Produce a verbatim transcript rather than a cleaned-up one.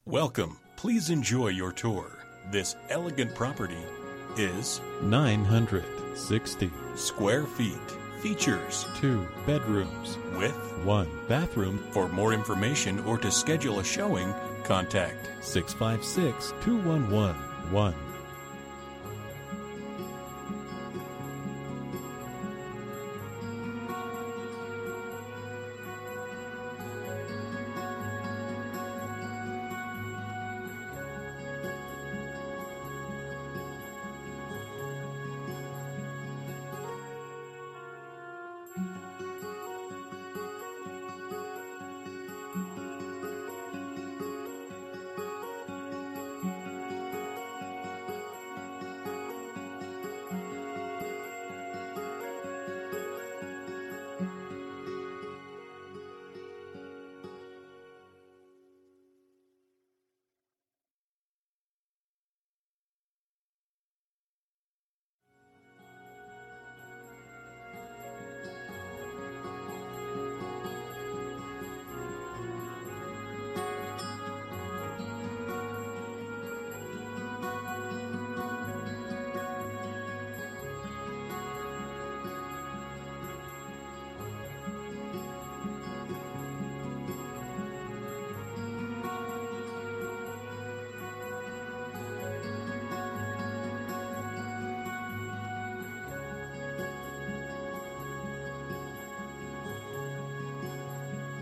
Welcome. Please enjoy your tour. This elegant property is nine hundred sixty square feet. Features two bedrooms with one bathroom. For more information or to schedule a showing, contact six five six, two one one, one